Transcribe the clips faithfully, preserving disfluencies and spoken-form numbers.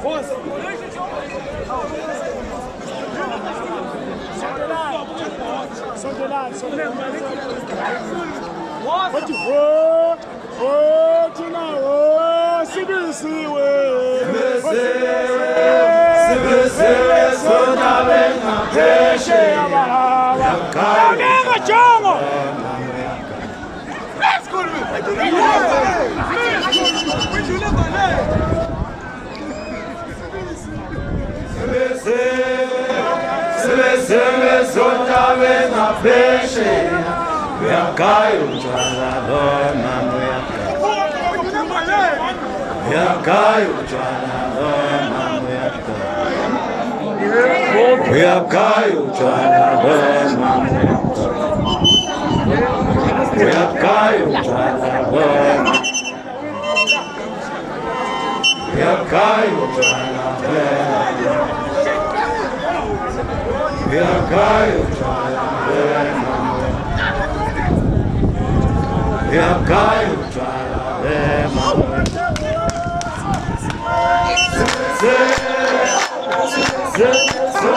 Sondelani, sondelani. What you oh, oh, tuna oh, sibisiwe. Sibisiwe, sondawe na peshe ababa. Kanga jongo. Let's go. Sibisiwe, sondawe na peshe. Yakayo jwala dona moyaka. Yakayo jwala dona moyaka. Yakayo jwala dona moyaka. Yakayo jwala dona. Yakayo jwala dona. Yakayo jwala dona. Yakayo jwala dema. Se se so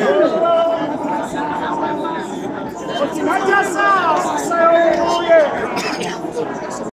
Yes!